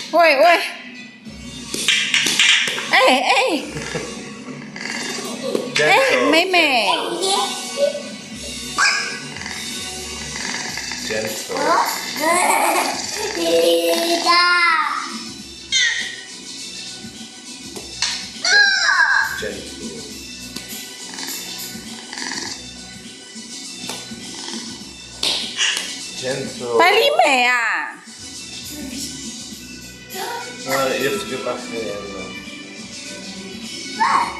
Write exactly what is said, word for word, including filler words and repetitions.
喂喂，哎哎哎，妹妹。 Gentle. Gentle. 百里美啊！ Uh, you have to go back in.